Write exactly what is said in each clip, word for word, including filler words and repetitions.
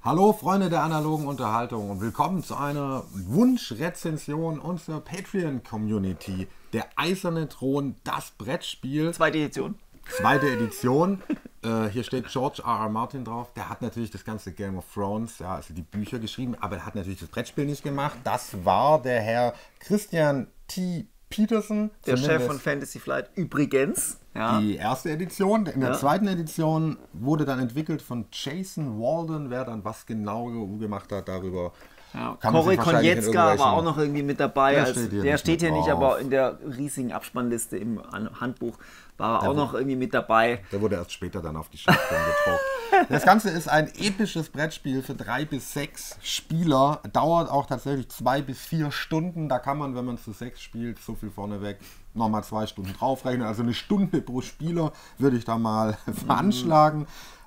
Hallo Freunde der analogen Unterhaltung und willkommen zu einer Wunschrezension unserer Patreon-Community. Der Eiserne Thron, das Brettspiel. Zweite Edition. Zweite Edition. äh, hier steht George R. R. Martin drauf. Der hat natürlich das ganze Game of Thrones, ja, also die Bücher geschrieben, aber er hat natürlich das Brettspiel nicht gemacht. Das war der Herr Christian T. Peterson. Der Chef von Fantasy Flight übrigens. Ja. Die erste Edition. In der Ja. zweiten Edition wurde dann entwickelt von Jason Walden. Wer dann was genau gemacht hat, darüber Ja. kann man sich Cory wahrscheinlich in Konietzka war irgendwelchen- auch noch irgendwie mit dabei. Der als, steht hier der nicht steht mit hier nicht, drauf. aber in der riesigen Abspannliste im An- Handbuch war er Der auch wo- noch irgendwie mit dabei. Der wurde erst später dann auf die Schachteln gedruckt. Das Ganze ist ein episches Brettspiel für drei bis sechs Spieler. Dauert auch tatsächlich zwei bis vier Stunden. Da kann man, wenn man zu sechs spielt, so viel vorneweg, nochmal zwei Stunden draufrechnen. Also eine Stunde pro Spieler würde ich da mal veranschlagen.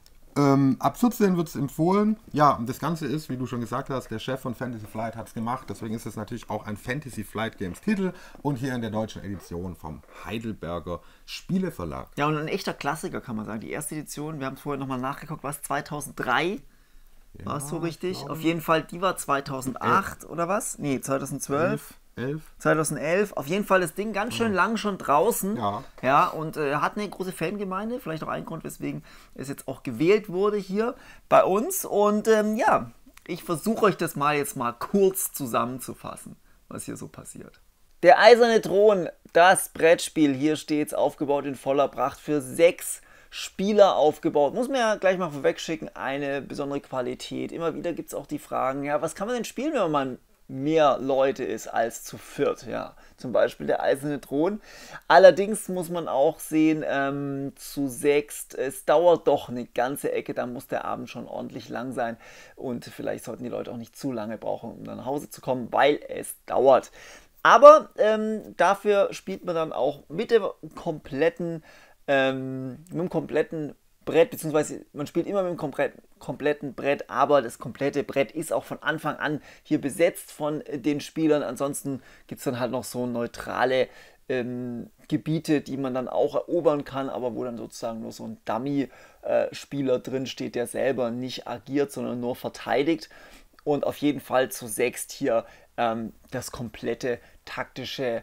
Ähm, ab vierzehn wird es empfohlen. Ja, und das Ganze ist, wie du schon gesagt hast, der Chef von Fantasy Flight hat es gemacht. Deswegen ist es natürlich auch ein Fantasy Flight Games Titel und hier in der deutschen Edition vom Heidelberger Spieleverlag. Ja, und ein echter Klassiker kann man sagen. Die erste Edition, wir haben es vorher nochmal nachgeguckt, war es zweitausenddrei? War es so richtig? glaube- Auf jeden Fall, die war zweitausendacht oder was? Nee, zweitausendzwölf. elf. zweitausendelf, auf jeden Fall das Ding ganz schön lang schon draußen. Ja. Ja, und äh, hat eine große Fangemeinde, vielleicht auch ein Grund, weswegen es jetzt auch gewählt wurde hier bei uns. Und ähm, ja, ich versuche euch das mal jetzt mal kurz zusammenzufassen, was hier so passiert. Der Eiserne Thron, das Brettspiel, hier steht es aufgebaut in voller Pracht für sechs Spieler aufgebaut. Muss man ja gleich mal vorwegschicken, eine besondere Qualität. Immer wieder gibt es auch die Fragen, ja, was kann man denn spielen, wenn man mehr Leute ist als zu viert, ja, zum Beispiel der Eiserne Thron. Allerdings muss man auch sehen, ähm, zu sechst, es dauert doch eine ganze Ecke, dann muss der Abend schon ordentlich lang sein und vielleicht sollten die Leute auch nicht zu lange brauchen, um dann nach Hause zu kommen, weil es dauert. Aber ähm, dafür spielt man dann auch mit dem kompletten, ähm, mit dem kompletten Brett, beziehungsweise man spielt immer mit dem kompletten, kompletten Brett, aber das komplette Brett ist auch von Anfang an hier besetzt von äh, den Spielern. Ansonsten gibt es dann halt noch so neutrale ähm, Gebiete, die man dann auch erobern kann, aber wo dann sozusagen nur so ein Dummy-Spieler äh, drin steht, der selber nicht agiert, sondern nur verteidigt. Und auf jeden Fall zu sechst hier ähm, das komplette taktische,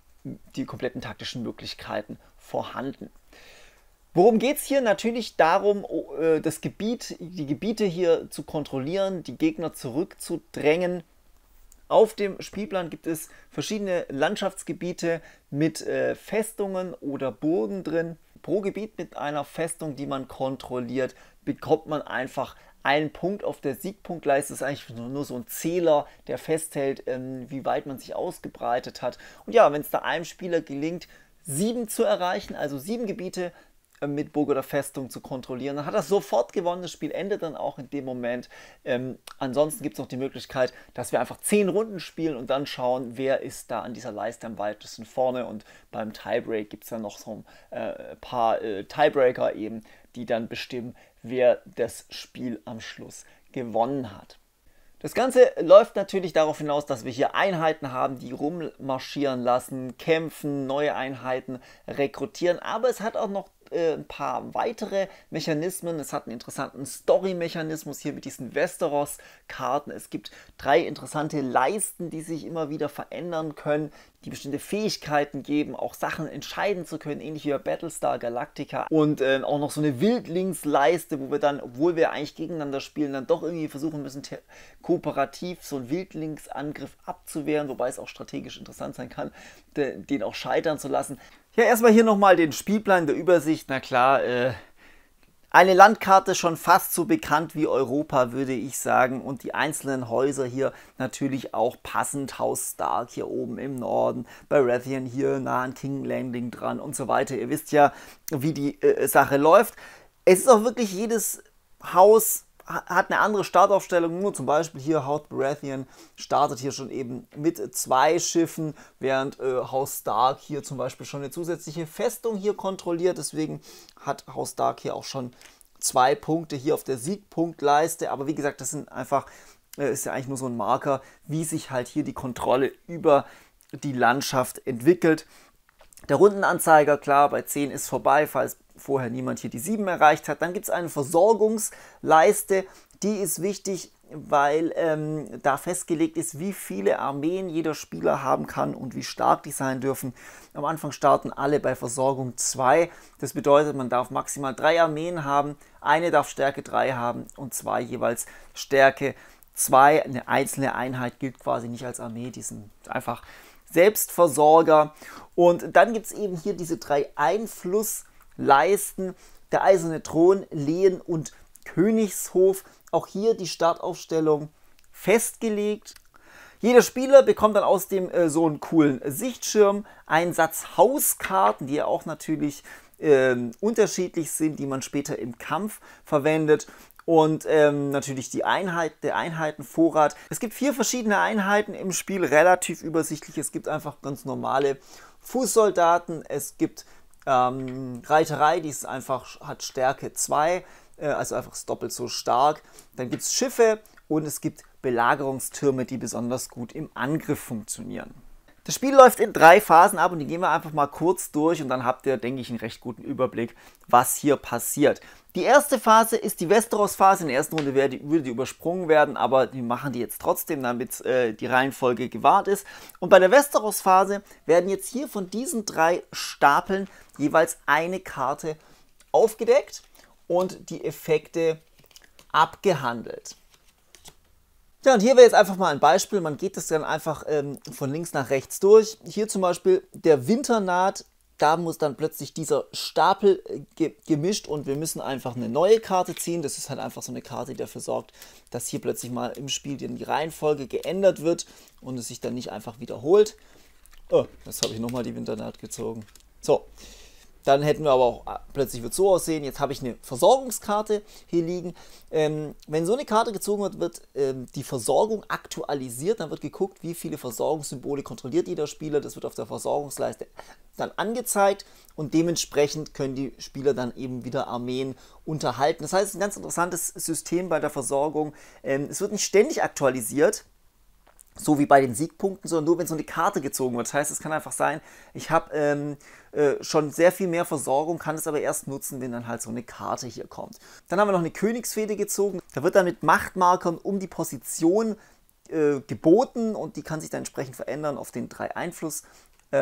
die kompletten taktischen Möglichkeiten vorhanden. Worum geht es hier? Natürlich darum, das Gebiet, die Gebiete hier zu kontrollieren, die Gegner zurückzudrängen. Auf dem Spielplan gibt es verschiedene Landschaftsgebiete mit äh, Festungen oder Burgen drin. Pro Gebiet mit einer Festung, die man kontrolliert, bekommt man einfach einen Punkt auf der Siegpunktleiste. Das ist eigentlich nur, nur so ein Zähler, der festhält, ähm, wie weit man sich ausgebreitet hat. Und ja, wenn es da einem Spieler gelingt, sieben zu erreichen, also sieben Gebiete mit Burg oder Festung zu kontrollieren, dann hat er sofort gewonnen. Das Spiel endet dann auch in dem Moment. Ähm, ansonsten gibt es noch die Möglichkeit, dass wir einfach zehn Runden spielen und dann schauen, wer ist da an dieser Leiste am weitesten vorne. Und beim Tiebreak gibt es dann noch so ein äh, paar äh, Tiebreaker eben, die dann bestimmen, wer das Spiel am Schluss gewonnen hat. Das Ganze läuft natürlich darauf hinaus, dass wir hier Einheiten haben, die rummarschieren lassen, kämpfen, neue Einheiten rekrutieren, aber es hat auch noch äh, ein paar weitere Mechanismen. Es hat einen interessanten Story-Mechanismus hier mit diesen Westeros-Karten. Es gibt drei interessante Leisten, die sich immer wieder verändern können, die bestimmte Fähigkeiten geben, auch Sachen entscheiden zu können, ähnlich wie bei Battlestar Galactica. Und äh, auch noch so eine Wildlingsleiste, wo wir dann, obwohl wir eigentlich gegeneinander spielen, dann doch irgendwie versuchen müssen, kooperativ so einen Wildlingsangriff abzuwehren, wobei es auch strategisch interessant sein kann, den auch scheitern zu lassen. Ja, erstmal hier nochmal den Spielplan der Übersicht. Na klar, äh, eine Landkarte schon fast so bekannt wie Europa, würde ich sagen. Und die einzelnen Häuser hier natürlich auch passend. Haus Stark hier oben im Norden, Baratheon hier nah an King Landing dran und so weiter. Ihr wisst ja, wie die äh, Sache läuft. Es ist auch wirklich jedes Haus hat eine andere Startaufstellung, nur zum Beispiel hier Haus Baratheon startet hier schon eben mit zwei Schiffen, während äh, Haus Stark hier zum Beispiel schon eine zusätzliche Festung hier kontrolliert, deswegen hat Haus Stark hier auch schon zwei Punkte hier auf der Siegpunktleiste, aber wie gesagt, das sind einfach, äh, ist ja eigentlich nur so ein Marker, wie sich halt hier die Kontrolle über die Landschaft entwickelt. Der Rundenanzeiger, klar, bei zehn ist vorbei, falls vorher niemand hier die sieben erreicht hat. Dann gibt es eine Versorgungsleiste, die ist wichtig, weil ähm, da festgelegt ist, wie viele Armeen jeder Spieler haben kann und wie stark die sein dürfen. Am Anfang starten alle bei Versorgung zwei. Das bedeutet, man darf maximal drei Armeen haben, eine darf Stärke drei haben und zwei jeweils Stärke zwei. Eine einzelne Einheit gilt quasi nicht als Armee, die sind einfach Selbstversorger. Und dann gibt es eben hier diese drei Einflussleisten, der Eiserne Thron, Lehen und Königshof. Auch hier die Startaufstellung festgelegt. Jeder Spieler bekommt dann aus dem äh, so einen coolen Sichtschirm einen Satz Hauskarten, die ja auch natürlich äh, unterschiedlich sind, die man später im Kampf verwendet. Und ähm, natürlich die Einheit, der Einheitenvorrat. Es gibt vier verschiedene Einheiten im Spiel, relativ übersichtlich. Es gibt einfach ganz normale Fußsoldaten. Es gibt ähm, Reiterei, die ist einfach, hat Stärke zwei. Also einfach doppelt so stark. Dann gibt es Schiffe und es gibt Belagerungstürme, die besonders gut im Angriff funktionieren. Das Spiel läuft in drei Phasen ab und die gehen wir einfach mal kurz durch und dann habt ihr, denke ich, einen recht guten Überblick, was hier passiert. Die erste Phase ist die Westeros-Phase. In der ersten Runde würde die, würde die übersprungen werden, aber wir machen die jetzt trotzdem, damit äh, die Reihenfolge gewahrt ist. Und bei der Westeros-Phase werden jetzt hier von diesen drei Stapeln jeweils eine Karte aufgedeckt und die Effekte abgehandelt. Ja, und hier wäre jetzt einfach mal ein Beispiel. Man geht das dann einfach ähm, von links nach rechts durch. Hier zum Beispiel der Winter naht. Da muss dann plötzlich dieser Stapel äh, ge gemischt und wir müssen einfach eine neue Karte ziehen. Das ist halt einfach so eine Karte, die dafür sorgt, dass hier plötzlich mal im Spiel die Reihenfolge geändert wird und es sich dann nicht einfach wiederholt. Oh, jetzt habe ich nochmal die Winternaht gezogen. So. Dann hätten wir aber auch, plötzlich wird es so aussehen, jetzt habe ich eine Versorgungskarte hier liegen. Ähm, wenn so eine Karte gezogen wird, wird ähm, die Versorgung aktualisiert. Dann wird geguckt, wie viele Versorgungssymbole kontrolliert jeder Spieler. Das wird auf der Versorgungsleiste dann angezeigt und dementsprechend können die Spieler dann eben wieder Armeen unterhalten. Das heißt, es ist ein ganz interessantes System bei der Versorgung. Ähm, es wird nicht ständig aktualisiert, so wie bei den Siegpunkten, sondern nur, wenn so eine Karte gezogen wird. Das heißt, es kann einfach sein, ich habe ähm, äh, schon sehr viel mehr Versorgung, kann es aber erst nutzen, wenn dann halt so eine Karte hier kommt. Dann haben wir noch eine Königsfehde gezogen. Da wird dann mit Machtmarkern um die Position äh, geboten und die kann sich dann entsprechend verändern auf den drei Einflussleisten.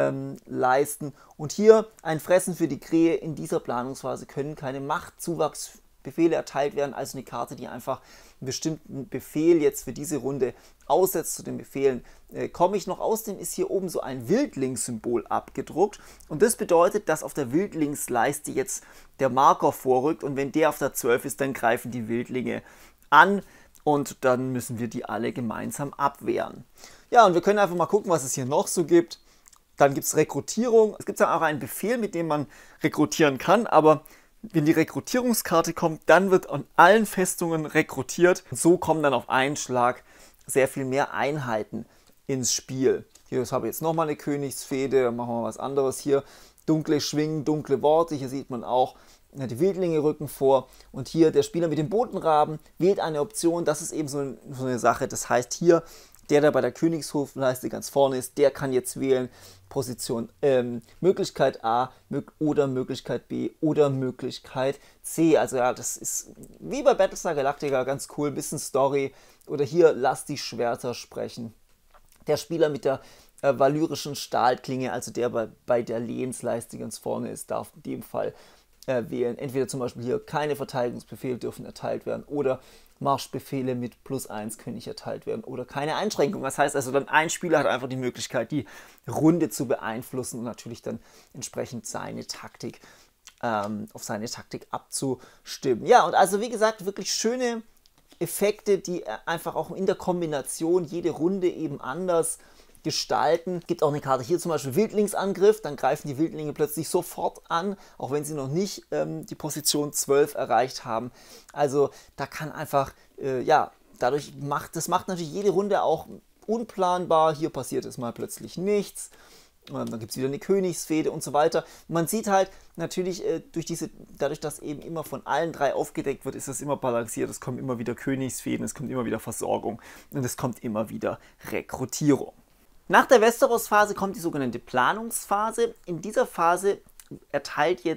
Ähm, und hier ein Fressen für die Krähe. In dieser Planungsphase können keine Machtzuwachsbefehle erteilt werden, also eine Karte, die einfach einen bestimmten Befehl jetzt für diese Runde aussetzt. Zu den Befehlen äh, komme ich noch. Außerdem ist hier oben so ein Wildlingssymbol abgedruckt und das bedeutet, dass auf der Wildlingsleiste jetzt der Marker vorrückt und wenn der auf der zwölf ist, dann greifen die Wildlinge an und dann müssen wir die alle gemeinsam abwehren. Ja, und wir können einfach mal gucken, was es hier noch so gibt. Dann gibt es Rekrutierung. Es gibt ja auch einen Befehl, mit dem man rekrutieren kann, aber wenn die Rekrutierungskarte kommt, dann wird an allen Festungen rekrutiert. So kommen dann auf einen Schlag sehr viel mehr Einheiten ins Spiel. Hier habe ich jetzt nochmal eine Königsfehde, dann machen wir was anderes hier. Dunkle Schwingen, dunkle Worte, hier sieht man auch, die Wildlinge rücken vor. Und hier der Spieler mit dem Botenraben wählt eine Option, das ist eben so eine Sache. Das heißt hier, der, der bei der Königshofleiste ganz vorne ist, der kann jetzt wählen, Position ähm, Möglichkeit A oder Möglichkeit B oder Möglichkeit C. Also ja, das ist wie bei Battlestar Galactica ganz cool, bisschen Story. Oder hier, lass die Schwerter sprechen. Der Spieler mit der äh, valyrischen Stahlklinge, also der bei, bei der Lehensleiste ganz vorne ist, darf in dem Fall äh, wählen. Entweder zum Beispiel hier, keine Verteidigungsbefehle dürfen erteilt werden oder Marschbefehle mit plus eins können nicht erteilt werden oder keine Einschränkung. Das heißt also, dann ein Spieler hat einfach die Möglichkeit, die Runde zu beeinflussen und natürlich dann entsprechend seine Taktik, ähm, auf seine Taktik abzustimmen. Ja, und also wie gesagt, wirklich schöne Effekte, die einfach auch in der Kombination jede Runde eben anders gestalten. Es gibt auch eine Karte hier zum Beispiel Wildlingsangriff, dann greifen die Wildlinge plötzlich sofort an, auch wenn sie noch nicht ähm, die Position zwölf erreicht haben. Also da kann einfach, äh, ja, dadurch macht, das macht natürlich jede Runde auch unplanbar. Hier passiert es mal plötzlich nichts. Und dann gibt es wieder eine Königsfehde und so weiter. Man sieht halt natürlich, äh, durch diese, dadurch, dass eben immer von allen drei aufgedeckt wird, ist das immer balanciert. Es kommen immer wieder Königsfäden, es kommt immer wieder Versorgung und es kommt immer wieder Rekrutierung. Nach der Westeros-Phase kommt die sogenannte Planungsphase. In dieser Phase erteilt jetzt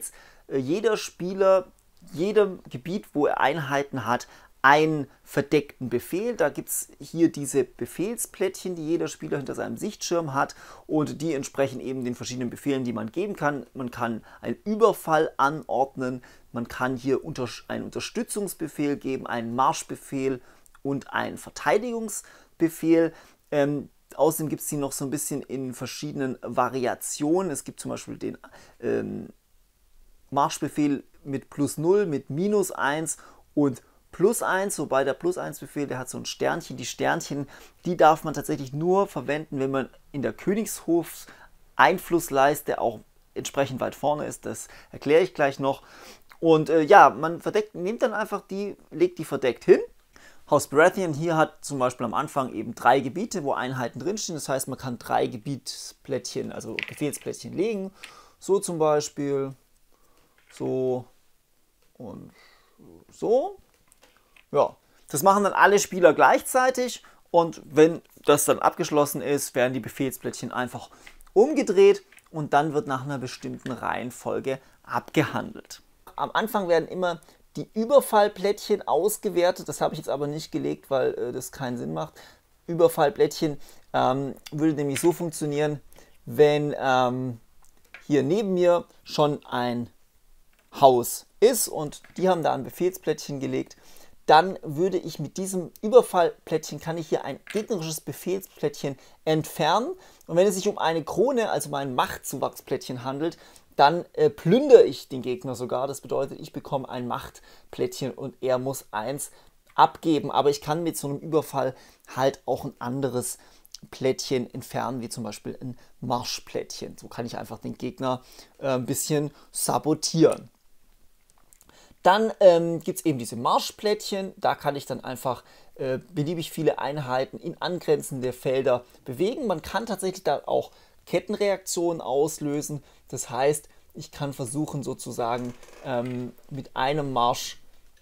äh, jeder Spieler, jedem Gebiet, wo er Einheiten hat, einen verdeckten Befehl. Da gibt es hier diese Befehlsplättchen, die jeder Spieler hinter seinem Sichtschirm hat und die entsprechen eben den verschiedenen Befehlen, die man geben kann. Man kann einen Überfall anordnen, man kann hier unter einen Unterstützungsbefehl geben, einen Marschbefehl und einen Verteidigungsbefehl. Ähm, außerdem gibt es die noch so ein bisschen in verschiedenen Variationen. Es gibt zum Beispiel den ähm, Marschbefehl mit plus null, mit minus eins und plus eins, wobei der plus eins Befehl, der hat so ein Sternchen. Die Sternchen, die darf man tatsächlich nur verwenden, wenn man in der Königshofs Einflussleiste auch entsprechend weit vorne ist. Das erkläre ich gleich noch. Und äh, ja, man verdeckt, nimmt dann einfach die, legt die verdeckt hin. Haus Baratheon hier hat zum Beispiel am Anfang eben drei Gebiete, wo Einheiten drinstehen. Das heißt, man kann drei Gebietsplättchen, also Befehlsplättchen legen. So zum Beispiel, so und so. Ja, das machen dann alle Spieler gleichzeitig und wenn das dann abgeschlossen ist, werden die Befehlsplättchen einfach umgedreht und dann wird nach einer bestimmten Reihenfolge abgehandelt. Am Anfang werden immer die Überfallplättchen ausgewertet, das habe ich jetzt aber nicht gelegt, weil äh, das keinen Sinn macht. Überfallplättchen ähm, würde nämlich so funktionieren, wenn ähm, hier neben mir schon ein Haus ist und die haben da ein Befehlsplättchen gelegt, dann würde ich mit diesem Überfallplättchen, kann ich hier ein gegnerisches Befehlsplättchen entfernen. Und wenn es sich um eine Krone, also um ein Machtzuwachsplättchen handelt, dann äh, plündere ich den Gegner sogar. Das bedeutet, ich bekomme ein Machtplättchen und er muss eins abgeben. Aber ich kann mit so einem Überfall halt auch ein anderes Plättchen entfernen, wie zum Beispiel ein Marschplättchen. So kann ich einfach den Gegner äh, ein bisschen sabotieren. Dann ähm, gibt es eben diese Marschplättchen, da kann ich dann einfach äh, beliebig viele Einheiten in angrenzende Felder bewegen. Man kann tatsächlich da auch Kettenreaktionen auslösen, das heißt, ich kann versuchen sozusagen ähm, mit einem Marsch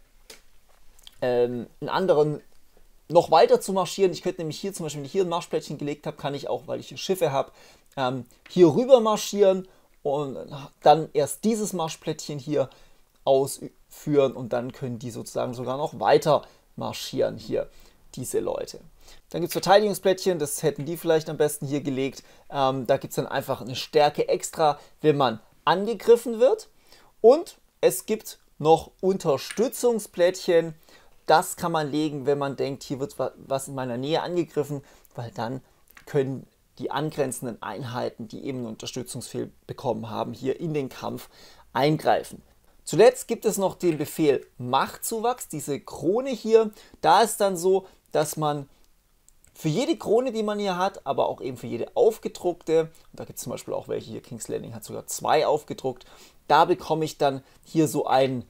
ähm, einen anderen noch weiter zu marschieren. Ich könnte nämlich hier zum Beispiel, wenn ich hier ein Marschplättchen gelegt habe, kann ich auch, weil ich hier Schiffe habe, ähm, hier rüber marschieren und dann erst dieses Marschplättchen hier ausführen und dann können die sozusagen sogar noch weiter marschieren hier, diese Leute. Dann gibt es Verteidigungsplättchen, das hätten die vielleicht am besten hier gelegt. Ähm, da gibt es dann einfach eine Stärke extra, wenn man angegriffen wird. Und es gibt noch Unterstützungsplättchen, das kann man legen, wenn man denkt, hier wird was in meiner Nähe angegriffen, weil dann können die angrenzenden Einheiten, die eben einen Unterstützungsfehl bekommen haben, hier in den Kampf eingreifen. Zuletzt gibt es noch den Befehl Machtzuwachs, diese Krone hier. Da ist dann so, dass man für jede Krone, die man hier hat, aber auch eben für jede aufgedruckte, da gibt es zum Beispiel auch welche hier, King's Landing hat sogar zwei aufgedruckt, da bekomme ich dann hier so einen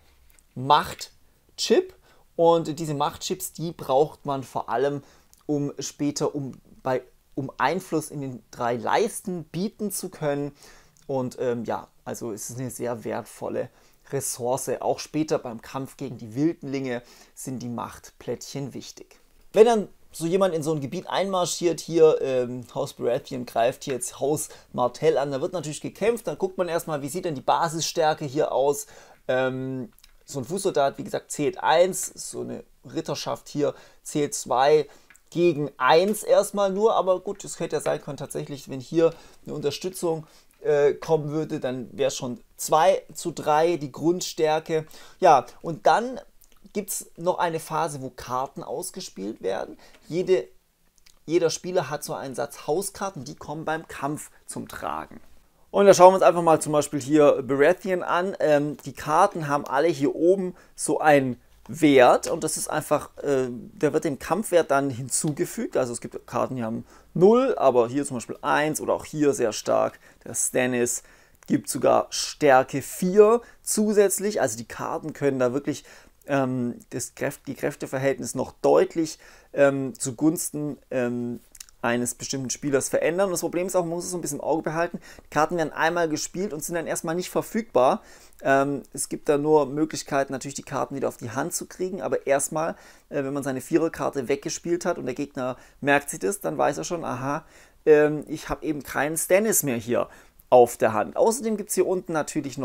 Machtchip. Und diese Machtchips, die braucht man vor allem, um später um, bei, um Einfluss in den drei Leisten bieten zu können. Und ähm, ja, also es ist eine sehr wertvolle Ressource. Auch später beim Kampf gegen die Wildlinge sind die Machtplättchen wichtig. Wenn dann so jemand in so ein Gebiet einmarschiert, hier ähm, Haus Baratheon greift hier jetzt Haus Martell an, da wird natürlich gekämpft, dann guckt man erstmal, wie sieht denn die Basisstärke hier aus. Ähm, so ein Fußsoldat, wie gesagt, zählt eins, so eine Ritterschaft hier zählt zwei gegen eins erstmal nur, aber gut, es hätte ja sein können tatsächlich, wenn hier eine Unterstützung äh, kommen würde, dann wäre es schon zwei zu drei die Grundstärke. Ja, und dann gibt es noch eine Phase, wo Karten ausgespielt werden. Jede, jeder Spieler hat so einen Satz Hauskarten, die kommen beim Kampf zum Tragen. Und da schauen wir uns einfach mal zum Beispiel hier Baratheon an. Ähm, die Karten haben alle hier oben so einen Wert und das ist einfach, äh, der wird dem Kampfwert dann hinzugefügt. Also es gibt Karten, die haben null, aber hier zum Beispiel eins oder auch hier sehr stark. Der Stannis gibt sogar Stärke vier zusätzlich. Also die Karten können da wirklich ähm, das Kräft, die Kräfteverhältnis noch deutlich ähm, zugunsten ähm, eines bestimmten Spielers verändern. Und das Problem ist auch, man muss es so ein bisschen im Auge behalten, die Karten werden einmal gespielt und sind dann erstmal nicht verfügbar. Ähm, es gibt da nur Möglichkeiten, natürlich die Karten wieder auf die Hand zu kriegen, aber erstmal, äh, wenn man seine Viererkarte weggespielt hat und der Gegner merkt sich das, dann weiß er schon, aha, ähm, ich habe eben keinen Stannis mehr hier auf der Hand. Außerdem gibt es hier unten natürlich noch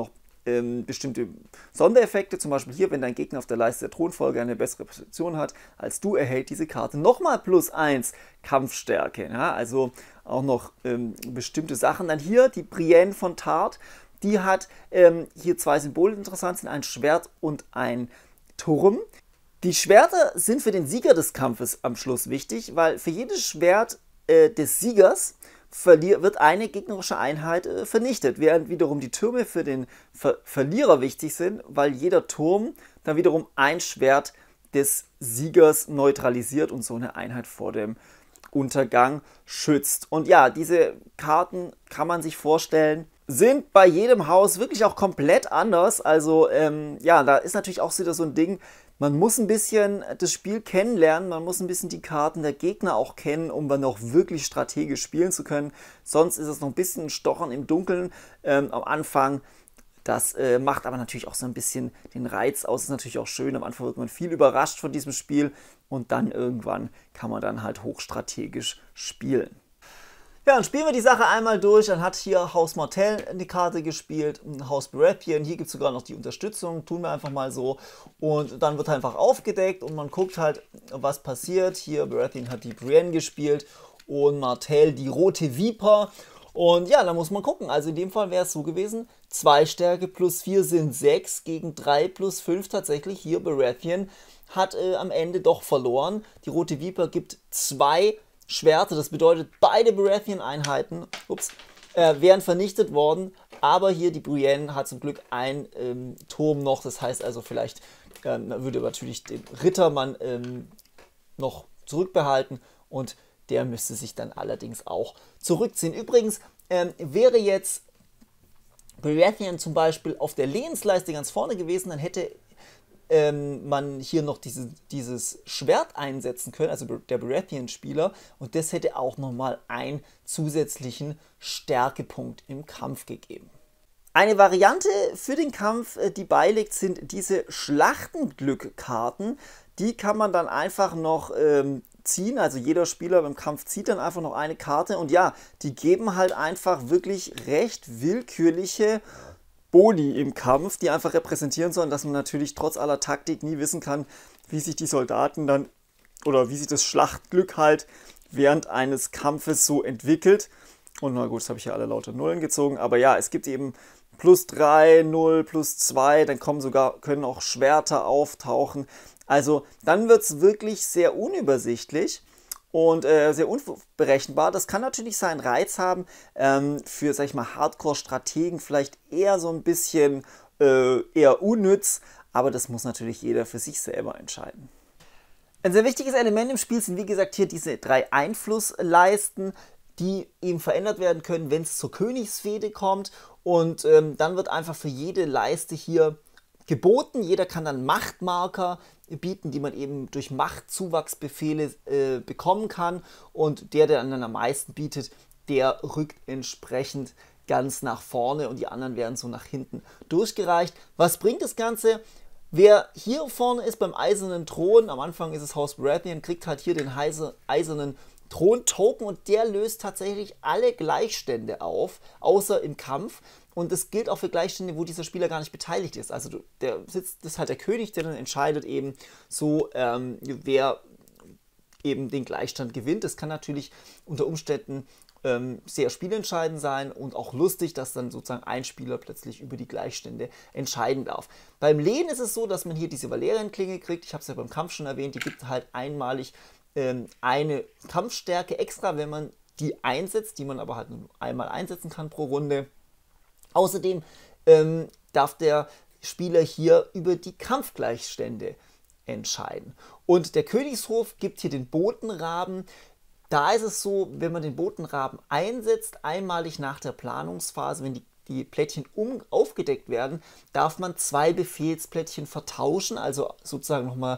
ähm, bestimmte Sondereffekte. Zum Beispiel hier, wenn dein Gegner auf der Leiste der Thronfolge eine bessere Position hat als du, erhält diese Karte nochmal plus eins Kampfstärke. Ja? Also auch noch ähm, bestimmte Sachen. Dann hier die Brienne von Tart. Die hat ähm, hier zwei Symbole, die interessant sind, ein Schwert und ein Turm. Die Schwerter sind für den Sieger des Kampfes am Schluss wichtig, weil für jedes Schwert äh, des Siegers wird eine gegnerische Einheit äh, vernichtet, während wiederum die Türme für den Ver Verlierer wichtig sind, weil jeder Turm dann wiederum ein Schwert des Siegers neutralisiert und so eine Einheit vor dem Untergang schützt. Und ja, diese Karten kann man sich vorstellen, sind bei jedem Haus wirklich auch komplett anders. Also ähm, ja, da ist natürlich auch wieder so ein Ding, man muss ein bisschen das Spiel kennenlernen, man muss ein bisschen die Karten der Gegner auch kennen, um dann auch wirklich strategisch spielen zu können. Sonst ist es noch ein bisschen ein Stochern im Dunkeln ähm, am Anfang. Das äh, macht aber natürlich auch so ein bisschen den Reiz aus. Ist natürlich auch schön, am Anfang wird man viel überrascht von diesem Spiel und dann irgendwann kann man dann halt hochstrategisch spielen. Ja, dann spielen wir die Sache einmal durch. Dann hat hier Haus Martell eine Karte gespielt, Haus Baratheon. Hier gibt es sogar noch die Unterstützung, tun wir einfach mal so. Und dann wird einfach aufgedeckt und man guckt halt, was passiert. Hier Baratheon hat die Brienne gespielt und Martell die Rote Viper. Und ja, da muss man gucken. Also in dem Fall wäre es so gewesen, zwei Stärke plus vier sind sechs gegen drei plus fünf tatsächlich. Hier Baratheon hat äh, am Ende doch verloren. Die Rote Viper gibt zwei Schwerter, das bedeutet, beide Baratheon-Einheiten ups, äh, wären vernichtet worden, aber hier die Brienne hat zum Glück einen ähm, Turm noch, das heißt also vielleicht ähm, würde natürlich den Rittermann ähm, noch zurückbehalten und der müsste sich dann allerdings auch zurückziehen. Übrigens ähm, wäre jetzt Baratheon zum Beispiel auf der Lehensleiste ganz vorne gewesen, dann hätte Ähm, man hier noch diese, dieses Schwert einsetzen können, also der Baratheon-Spieler, und das hätte auch nochmal einen zusätzlichen Stärkepunkt im Kampf gegeben. Eine Variante für den Kampf, die beiliegt, sind diese Schlachtenglück-Karten. Die kann man dann einfach noch ähm, ziehen, also jeder Spieler beim Kampf zieht dann einfach noch eine Karte und ja, die geben halt einfach wirklich recht willkürliche Boni im Kampf, die einfach repräsentieren sollen, dass man natürlich trotz aller Taktik nie wissen kann, wie sich die Soldaten dann oder wie sich das Schlachtglück halt während eines Kampfes so entwickelt. Und na gut, jetzt habe ich hier alle lauter Nullen gezogen, aber ja, es gibt eben plus drei, null, plus zwei, dann kommen sogar, können auch Schwerter auftauchen. Also dann wird es wirklich sehr unübersichtlich und äh, sehr unberechenbar. Das kann natürlich seinen Reiz haben, ähm, für, sag ich mal, Hardcore-Strategen vielleicht eher so ein bisschen äh, eher unnütz, aber das muss natürlich jeder für sich selber entscheiden. Ein sehr wichtiges Element im Spiel sind, wie gesagt, hier diese drei Einflussleisten, die eben verändert werden können, wenn es zur Königsfehde kommt. Und ähm, dann wird einfach für jede Leiste hier geboten. Jeder kann dann Machtmarker bieten, die man eben durch Machtzuwachsbefehle äh, bekommen kann. Und der, der dann am meisten bietet, der rückt entsprechend ganz nach vorne und die anderen werden so nach hinten durchgereicht. Was bringt das Ganze? Wer hier vorne ist beim Eisernen Thron, am Anfang ist es Haus Baratheon, kriegt halt hier den Eisernen Thron-Token und der löst tatsächlich alle Gleichstände auf, außer im Kampf. Und das gilt auch für Gleichstände, wo dieser Spieler gar nicht beteiligt ist. Also der sitzt, das ist halt der König, der dann entscheidet eben so, ähm, wer eben den Gleichstand gewinnt. Das kann natürlich unter Umständen ähm, sehr spielentscheidend sein und auch lustig, dass dann sozusagen ein Spieler plötzlich über die Gleichstände entscheiden darf. Beim Lehen ist es so, dass man hier diese Valerian-Klinge kriegt. Ich habe es ja beim Kampf schon erwähnt, die gibt halt einmalig ähm, eine Kampfstärke extra, wenn man die einsetzt, die man aber halt nur einmal einsetzen kann pro Runde. Außerdem ähm, darf der Spieler hier über die Kampfgleichstände entscheiden. Und der Königshof gibt hier den Botenraben. Da ist es so, wenn man den Botenraben einsetzt, einmalig nach der Planungsphase, wenn die, die Plättchen um, aufgedeckt werden, darf man zwei Befehlsplättchen vertauschen, also sozusagen nochmal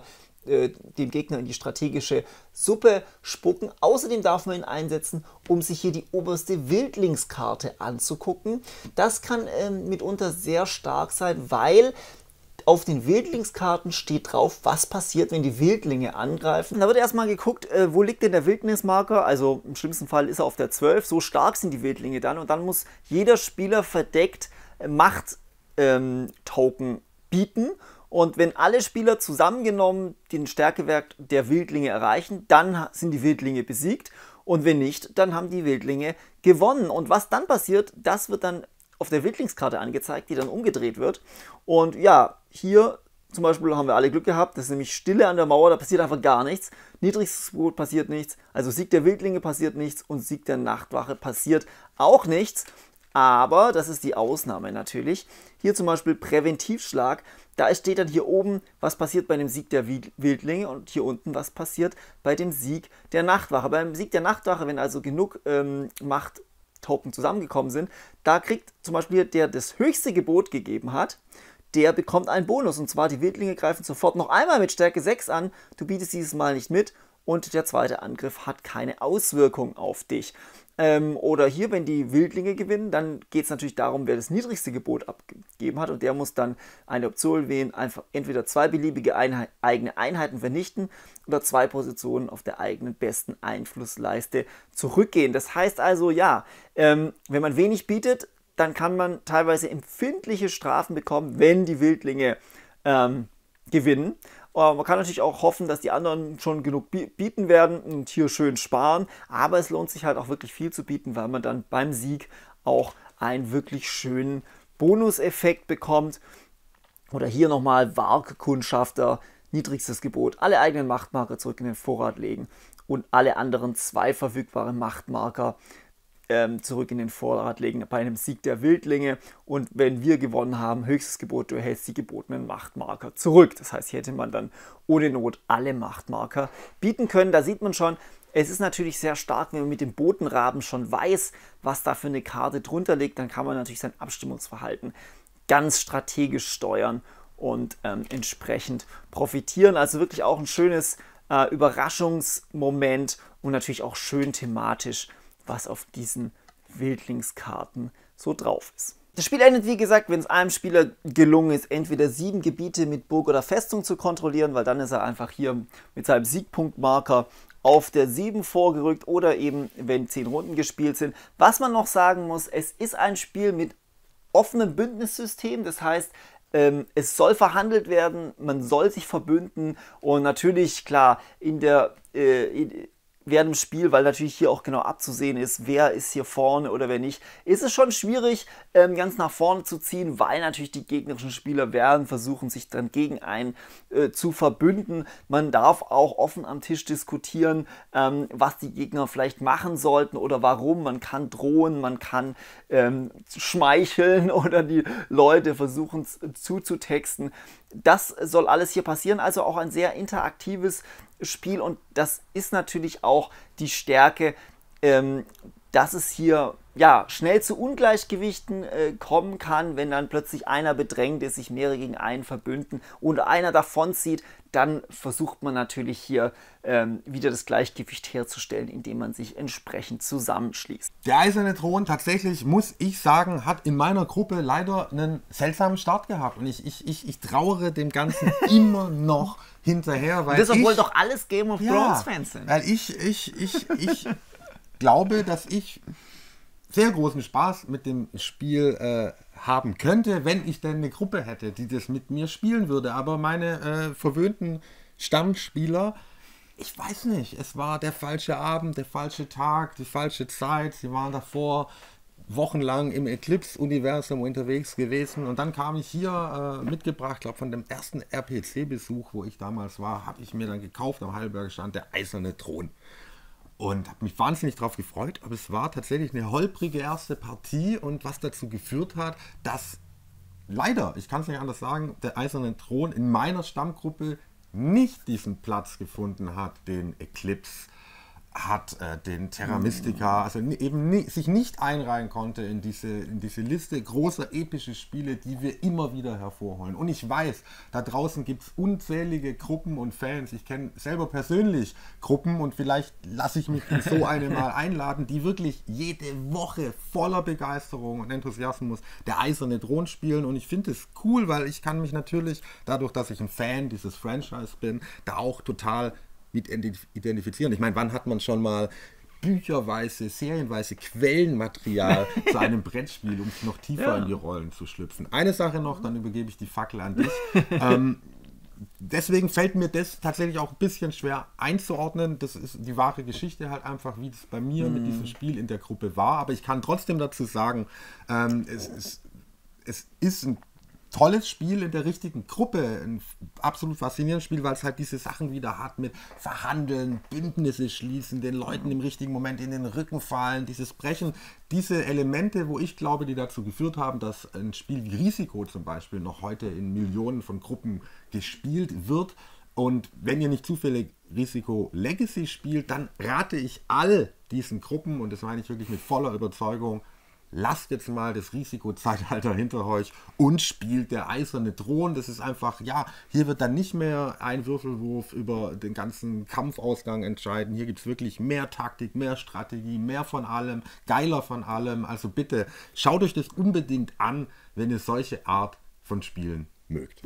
dem Gegner in die strategische Suppe spucken. Außerdem darf man ihn einsetzen, um sich hier die oberste Wildlingskarte anzugucken. Das kann ähm, mitunter sehr stark sein, weil auf den Wildlingskarten steht drauf, was passiert, wenn die Wildlinge angreifen. Da wird erstmal geguckt, äh, wo liegt denn der Wildnismarker, also im schlimmsten Fall ist er auf der zwölf, so stark sind die Wildlinge dann und dann muss jeder Spieler verdeckt äh, Macht ähm, Token bieten. Und wenn alle Spieler zusammengenommen den Stärkewert der Wildlinge erreichen, dann sind die Wildlinge besiegt. Und wenn nicht, dann haben die Wildlinge gewonnen. Und was dann passiert, das wird dann auf der Wildlingskarte angezeigt, die dann umgedreht wird. Und ja, hier zum Beispiel haben wir alle Glück gehabt, das ist nämlich Stille an der Mauer, da passiert einfach gar nichts. Niedrigstes Gebot passiert nichts, also Sieg der Wildlinge passiert nichts und Sieg der Nachtwache passiert auch nichts. Aber, das ist die Ausnahme natürlich, hier zum Beispiel Präventivschlag, da steht dann hier oben, was passiert bei dem Sieg der Wildlinge und hier unten, was passiert bei dem Sieg der Nachtwache. Beim Sieg der Nachtwache, wenn also genug ähm, Macht-Token zusammengekommen sind, da kriegt zum Beispiel der das höchste Gebot gegeben hat, der bekommt einen Bonus. Und zwar die Wildlinge greifen sofort noch einmal mit Stärke sechs an, du bietest dieses Mal nicht mit und der zweite Angriff hat keine Auswirkung auf dich. Ähm, oder hier, wenn die Wildlinge gewinnen, dann geht es natürlich darum, wer das niedrigste Gebot abgegeben hat und der muss dann eine Option wählen, einfach entweder zwei beliebige Einheit, eigene Einheiten vernichten oder zwei Positionen auf der eigenen besten Einflussleiste zurückgehen. Das heißt also, ja, ähm, wenn man wenig bietet, dann kann man teilweise empfindliche Strafen bekommen, wenn die Wildlinge ähm, gewinnen. Aber man kann natürlich auch hoffen, dass die anderen schon genug bieten werden und hier schön sparen. Aber es lohnt sich halt auch wirklich viel zu bieten, weil man dann beim Sieg auch einen wirklich schönen Bonuseffekt bekommt. Oder hier nochmal Warg-Kundschafter, niedrigstes Gebot, alle eigenen Machtmarker zurück in den Vorrat legen und alle anderen zwei verfügbare Machtmarker ähm, zurück in den Vorrat legen bei einem Sieg der Wildlinge. Und wenn wir gewonnen haben, höchstes Gebot, du erhältst die gebotenen Machtmarker zurück. Das heißt, hier hätte man dann ohne Not alle Machtmarker bieten können. Da sieht man schon, es ist natürlich sehr stark, wenn man mit dem Botenraben schon weiß, was da für eine Karte drunter liegt, dann kann man natürlich sein Abstimmungsverhalten ganz strategisch steuern und ähm, entsprechend profitieren. Also wirklich auch ein schönes äh, Überraschungsmoment und natürlich auch schön thematisch, was auf diesen Wildlingskarten so drauf ist. Das Spiel endet, wie gesagt, wenn es einem Spieler gelungen ist, entweder sieben Gebiete mit Burg oder Festung zu kontrollieren, weil dann ist er einfach hier mit seinem Siegpunktmarker auf der sieben vorgerückt, oder eben, wenn zehn Runden gespielt sind. Was man noch sagen muss, es ist ein Spiel mit offenem Bündnissystem, das heißt, ähm, es soll verhandelt werden, man soll sich verbünden und natürlich, klar, in der äh, in, während dem Spiel, weil natürlich hier auch genau abzusehen ist, wer ist hier vorne oder wer nicht, ist es schon schwierig, ähm, ganz nach vorne zu ziehen, weil natürlich die gegnerischen Spieler werden versuchen, sich dann gegen einen äh, zu verbünden. Man darf auch offen am Tisch diskutieren, ähm, was die Gegner vielleicht machen sollten oder warum. Man kann drohen, man kann ähm, schmeicheln oder die Leute versuchen zuzutexten. Das soll alles hier passieren, also auch ein sehr interaktives Spiel, und das ist natürlich auch die Stärke, ähm, dass es hier ja, schnell zu Ungleichgewichten äh, kommen kann, wenn dann plötzlich einer bedrängt ist, sich mehrere gegen einen verbünden und einer davonzieht, dann versucht man natürlich hier ähm, wieder das Gleichgewicht herzustellen, indem man sich entsprechend zusammenschließt. Der Eiserne Thron, tatsächlich muss ich sagen, hat in meiner Gruppe leider einen seltsamen Start gehabt und ich, ich, ich, ich trauere dem Ganzen immer noch hinterher, weil das, obwohl ich, doch alles Game of Thrones Fans ja, sind. Weil ich, ich, ich, ich glaube, dass ich sehr großen Spaß mit dem Spiel äh, haben könnte, wenn ich denn eine Gruppe hätte, die das mit mir spielen würde. Aber meine äh, verwöhnten Stammspieler, ich weiß nicht, es war der falsche Abend, der falsche Tag, die falsche Zeit. Sie waren davor wochenlang im Eclipse-Universum unterwegs gewesen und dann kam ich hier äh, mitgebracht, glaube von dem ersten R P C-Besuch, wo ich damals war, habe ich mir dann gekauft, am Heidelberger Stand, der Eiserne Thron. Und habe mich wahnsinnig darauf gefreut, aber es war tatsächlich eine holprige erste Partie und was dazu geführt hat, dass leider, ich kann es nicht anders sagen, der Eiserne Thron in meiner Stammgruppe nicht diesen Platz gefunden hat, den Eclipse hat, äh, den Terra Mystica, also eben nie, sich nicht einreihen konnte in diese, in diese Liste großer epische Spiele, die wir immer wieder hervorholen. Und ich weiß, da draußen gibt es unzählige Gruppen und Fans, ich kenne selber persönlich Gruppen und vielleicht lasse ich mich in so eine mal einladen, die wirklich jede Woche voller Begeisterung und Enthusiasmus der Eiserne Thron spielen, und ich finde es cool, weil ich kann mich natürlich, dadurch, dass ich ein Fan dieses Franchise bin, da auch total mit identifizieren. Ich meine, wann hat man schon mal bücherweise, serienweise Quellenmaterial zu einem Brettspiel, um noch tiefer ja. in die Rollen zu schlüpfen. Eine Sache noch, dann übergebe ich die Fackel an dich. ähm, deswegen fällt mir das tatsächlich auch ein bisschen schwer einzuordnen. Das ist die wahre Geschichte halt einfach, wie das bei mir mm. mit diesem Spiel in der Gruppe war. Aber ich kann trotzdem dazu sagen, ähm, es, es, es ist ein tolles Spiel in der richtigen Gruppe, ein absolut faszinierendes Spiel, weil es halt diese Sachen wieder hat mit Verhandeln, Bündnisse schließen, den Leuten im richtigen Moment in den Rücken fallen, dieses Brechen, diese Elemente, wo ich glaube, die dazu geführt haben, dass ein Spiel wie Risiko zum Beispiel noch heute in Millionen von Gruppen gespielt wird. Und wenn ihr nicht zufällig Risiko Legacy spielt, dann rate ich all diesen Gruppen, und das meine ich wirklich mit voller Überzeugung, lasst jetzt mal das Risikozeitalter hinter euch und spielt der eiserne Thron. Das ist einfach, ja, hier wird dann nicht mehr ein Würfelwurf über den ganzen Kampfausgang entscheiden. Hier gibt es wirklich mehr Taktik, mehr Strategie, mehr von allem, geiler von allem. Also bitte, schaut euch das unbedingt an, wenn ihr solche Art von Spielen mögt.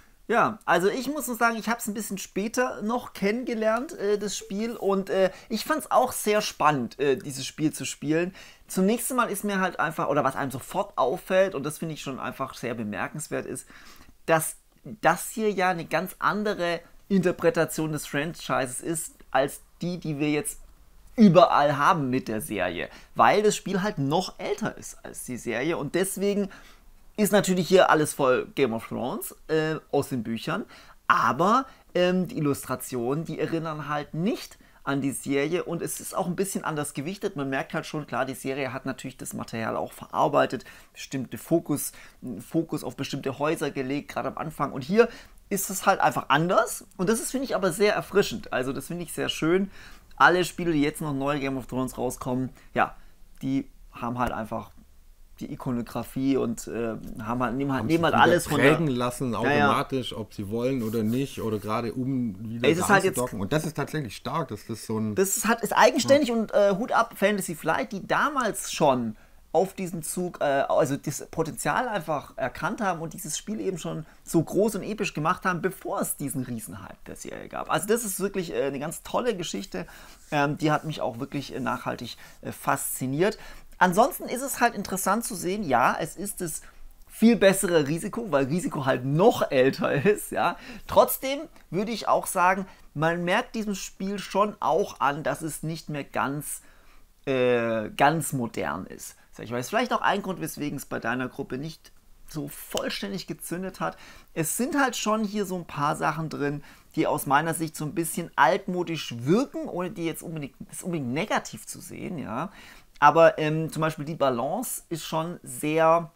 Ja, also ich muss nur sagen, ich habe es ein bisschen später noch kennengelernt, äh, das Spiel. Und äh, ich fand es auch sehr spannend, äh, dieses Spiel zu spielen. Zunächst einmal ist mir halt einfach, oder was einem sofort auffällt, und das finde ich schon einfach sehr bemerkenswert ist, dass das hier ja eine ganz andere Interpretation des Franchises ist, als die, die wir jetzt überall haben mit der Serie. Weil das Spiel halt noch älter ist als die Serie und deswegen ist natürlich hier alles voll Game of Thrones äh, aus den Büchern, aber ähm, die Illustrationen, die erinnern halt nicht an die Serie und es ist auch ein bisschen anders gewichtet. Man merkt halt schon, klar, die Serie hat natürlich das Material auch verarbeitet, bestimmte Fokus, Fokus auf bestimmte Häuser gelegt, gerade am Anfang. Und hier ist es halt einfach anders und das ist, finde ich, aber sehr erfrischend. Also das finde ich sehr schön. Alle Spiele, die jetzt noch neu Game of Thrones rauskommen, ja, die haben halt einfach die Ikonografie und äh, haben halt, nehmen halt, nehmen halt alles von prägen lassen automatisch, ja, ja. ob sie wollen oder nicht, oder gerade um wieder es ist halt jetzt, und das ist tatsächlich stark, dass das so ein... Das ist, halt, ist eigenständig ja. und äh, Hut ab Fantasy Flight, die damals schon auf diesen Zug, äh, also das Potenzial einfach erkannt haben und dieses Spiel eben schon so groß und episch gemacht haben, bevor es diesen Riesenhype der Serie gab. Also das ist wirklich äh, eine ganz tolle Geschichte, ähm, die hat mich auch wirklich äh, nachhaltig äh, fasziniert. Ansonsten ist es halt interessant zu sehen, ja, es ist das viel bessere Risiko, weil Risiko halt noch älter ist, ja. Trotzdem würde ich auch sagen, man merkt diesem Spiel schon auch an, dass es nicht mehr ganz, äh, ganz modern ist. Ich weiß, vielleicht auch ein Grund, weswegen es bei deiner Gruppe nicht so vollständig gezündet hat. Es sind halt schon hier so ein paar Sachen drin, die aus meiner Sicht so ein bisschen altmodisch wirken, ohne die jetzt unbedingt, das unbedingt negativ zu sehen, ja. Aber ähm, zum Beispiel die Balance ist schon sehr,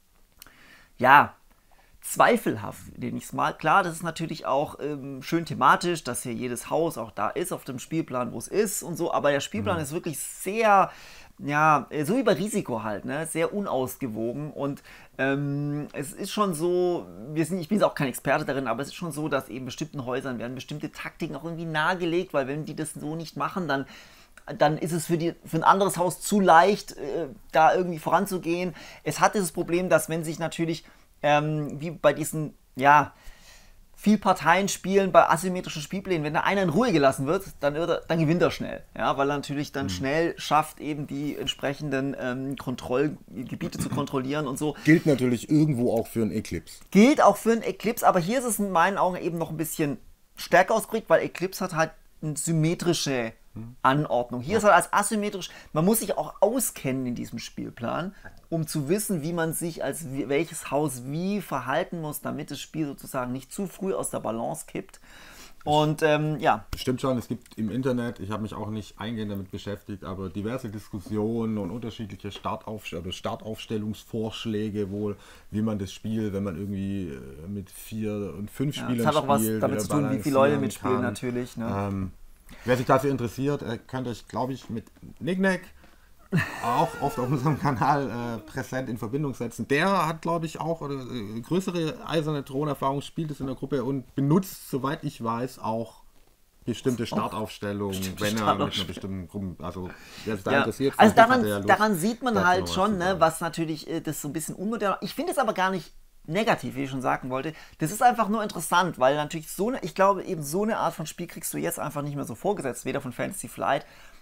ja, zweifelhaft, nenne ich es mal. Klar, das ist natürlich auch ähm, schön thematisch, dass hier jedes Haus auch da ist auf dem Spielplan, wo es ist und so. Aber der Spielplan mhm. ist wirklich sehr, ja, so wie bei Risiko halt, ne? Sehr unausgewogen. Und ähm, es ist schon so, wir sind, ich bin auch kein Experte darin, aber es ist schon so, dass eben bestimmten Häusern werden bestimmte Taktiken auch irgendwie nahegelegt, weil wenn die das so nicht machen, dann dann ist es für, die, für ein anderes Haus zu leicht, äh, da irgendwie voranzugehen. Es hat dieses Problem, dass wenn sich natürlich, ähm, wie bei diesen, ja, Vielparteien-Spielen, bei asymmetrischen Spielplänen, wenn da einer in Ruhe gelassen wird, dann, wird er, dann gewinnt er schnell. Ja, weil er natürlich dann mhm. schnell schafft, eben die entsprechenden ähm, Kontrollgebiete zu kontrollieren und so. Gilt natürlich irgendwo auch für einen Eclipse. Gilt auch für einen Eclipse, aber hier ist es in meinen Augen eben noch ein bisschen stärker ausgeprägt, weil Eclipse hat halt eine symmetrische Anordnung. Hier ja. ist halt als asymmetrisch, man muss sich auch auskennen in diesem Spielplan, um zu wissen, wie man sich als welches Haus wie verhalten muss, damit das Spiel sozusagen nicht zu früh aus der Balance kippt. Und ähm, ja. Stimmt schon, es gibt im Internet, ich habe mich auch nicht eingehend damit beschäftigt, aber diverse Diskussionen und unterschiedliche Startaufst- oder Startaufstellungsvorschläge wohl, wie man das Spiel, wenn man irgendwie mit vier und fünf ja, Spielern spielt. Das hat auch was damit zu tun, wie viele Leute mitspielen kann. Natürlich. Ne? Ähm, Wer sich dafür interessiert, könnt euch, glaube ich, mit Nicknack auch oft auf unserem Kanal äh, präsent in Verbindung setzen. Der hat, glaube ich, auch oder, äh, größere eiserne Thronerfahrung, spielt es in der Gruppe und benutzt, soweit ich weiß, auch bestimmte Startaufstellungen, wenn er mit einer bestimmten Gruppe, also wer sich da ja. interessiert. Also daran, ja Lust, daran sieht man halt schon, ne, was natürlich äh, das so ein bisschen unmodern. Ich finde es aber gar nicht negativ, wie ich schon sagen wollte. Das ist einfach nur interessant, weil natürlich so eine, ich glaube, eben so eine Art von Spiel kriegst du jetzt einfach nicht mehr so vorgesetzt, weder von Fantasy Flight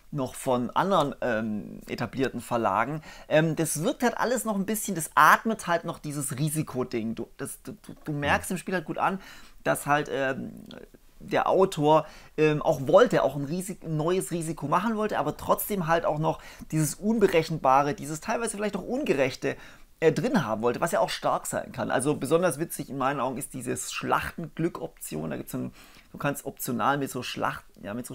noch von anderen ähm, etablierten Verlagen. Ähm, das wirkt halt alles noch ein bisschen, das atmet halt noch dieses Risikoding. Du, das, du, du merkst im Spiel halt gut an, dass halt ähm, der Autor ähm, auch wollte, auch ein, Risik ein neues Risiko machen wollte, aber trotzdem halt auch noch dieses Unberechenbare, dieses teilweise vielleicht auch Ungerechte äh, drin haben wollte, was ja auch stark sein kann. Also besonders witzig in meinen Augen ist diese Schlachtenglück-Option. Da gibt es ein, du kannst optional mit so Schlacht, ja, mit so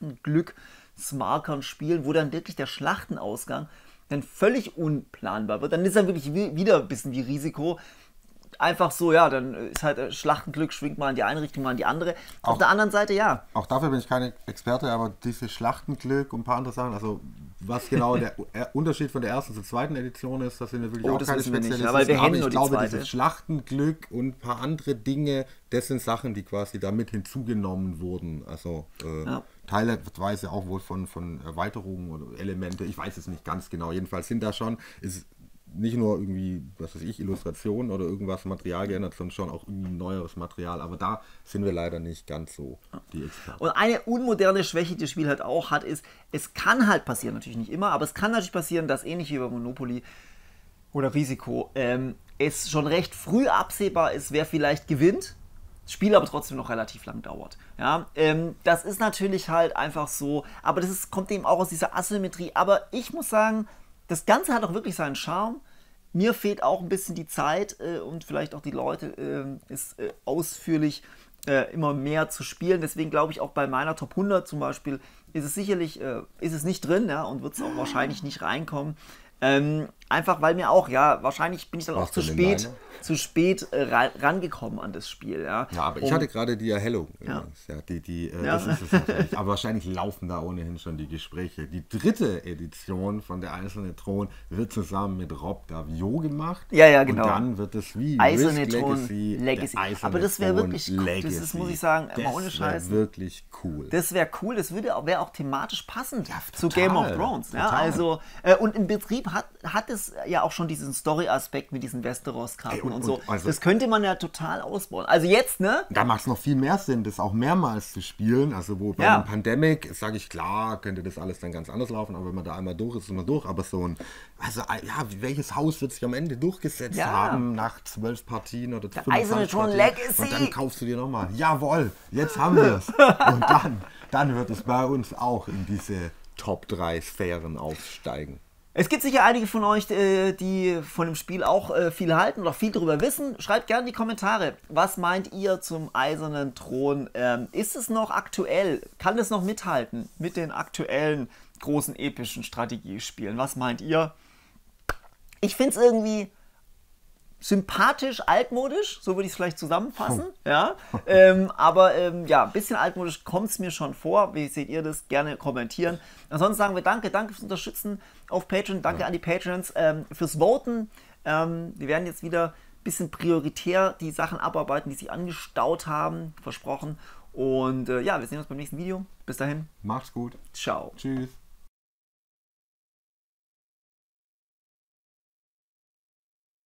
Schlachtenglück-Smarkern spielen, wo dann wirklich der Schlachtenausgang dann völlig unplanbar wird. Dann ist er wirklich wieder ein bisschen wie Risiko. Einfach so, ja, dann ist halt Schlachtenglück, schwingt mal in die eine Richtung, mal in die andere. Auch, auf der anderen Seite, ja. Auch dafür bin ich kein Experte, aber diese Schlachtenglück und ein paar andere Sachen, also was genau der Unterschied von der ersten zur zweiten Edition ist, das sind natürlich oh, auch das keine Spezialisten. Aber wir aber ich nur glaube, die dieses Schlachtenglück und ein paar andere Dinge, das sind Sachen, die quasi damit hinzugenommen wurden. Also äh, ja. teilweise auch wohl von, von Erweiterungen oder Elemente, ich weiß es nicht ganz genau. Jedenfalls sind da schon, ist nicht nur irgendwie, was weiß ich, Illustrationen oder irgendwas Material geändert, sondern schon auch irgendwie neueres Material. Aber da sind wir leider nicht ganz so die Experten. Und eine unmoderne Schwäche, die das Spiel halt auch hat, ist, es kann halt passieren, natürlich nicht immer, aber es kann natürlich passieren, dass ähnlich wie bei Monopoly oder Risiko, ähm, es schon recht früh absehbar ist, wer vielleicht gewinnt, das Spiel aber trotzdem noch relativ lang dauert. Ja, ähm, das ist natürlich halt einfach so, aber das ist, kommt eben auch aus dieser Asymmetrie. Aber ich muss sagen, das Ganze hat auch wirklich seinen Charme. Mir fehlt auch ein bisschen die Zeit äh, und vielleicht auch die Leute, äh, es äh, ausführlich äh, immer mehr zu spielen. Deswegen glaube ich auch bei meiner Top hundert zum Beispiel ist es sicherlich, äh, ist es nicht drin, ja, und wird es auch wahrscheinlich nicht reinkommen. Ähm, einfach weil mir auch, ja, wahrscheinlich bin ich dann auch zu spät, zu spät äh, rangekommen an das Spiel. Ja, ja aber um, ich hatte gerade die Erhellung. Ja. Ja, die, die, äh, ja. Das ist es natürlich. Aber wahrscheinlich laufen da ohnehin schon die Gespräche. Die dritte Edition von der Eiserne Thron wird zusammen mit Rob Daviau gemacht. Ja, ja, genau. Und dann wird es wie Eiserne Risk Thron Legacy. Legacy. Aber das wäre wirklich cool. Legacy. Das ist, muss ich sagen, das immer ohne Scheiß. Das wäre wirklich cool. Das wäre cool. Das wäre auch thematisch passend ja, zu Game of Thrones. Ja, also, äh, und im Betrieb hat, hat es ja auch schon diesen Story-Aspekt mit diesen Westeros-Karten und, und, und so. Also, das könnte man ja total ausbauen. Also jetzt, ne? Da macht es noch viel mehr Sinn, das auch mehrmals zu spielen. Also wo bei ja. einem Pandemic, sage ich, klar, könnte das alles dann ganz anders laufen, aber wenn man da einmal durch ist, ist man durch. Aber so ein, also ja, welches Haus wird sich am Ende durchgesetzt ja. haben nach zwölf Partien oder fünfundzwanzig Partien? Legacy. Und dann kaufst du dir nochmal, jawohl, jetzt haben wir es. Und dann, dann wird es bei uns auch in diese Top drei Sphären aufsteigen. Es gibt sicher einige von euch, die von dem Spiel auch viel halten oder viel darüber wissen. Schreibt gerne in die Kommentare, was meint ihr zum Eisernen Thron? Ist es noch aktuell? Kann es noch mithalten mit den aktuellen großen epischen Strategiespielen? Was meint ihr? Ich finde es irgendwie sympathisch, altmodisch, so würde ich es vielleicht zusammenfassen. Oh. Ja, ähm, aber ähm, ja, ein bisschen altmodisch kommt es mir schon vor. Wie seht ihr das? Gerne kommentieren. Ansonsten sagen wir danke, danke fürs Unterstützen auf Patreon, danke ja. an die Patrons ähm, fürs Voten. Ähm, wir werden jetzt wieder ein bisschen prioritär die Sachen abarbeiten, die sich angestaut haben, versprochen. Und äh, ja, wir sehen uns beim nächsten Video. Bis dahin. Macht's gut. Ciao. Tschüss.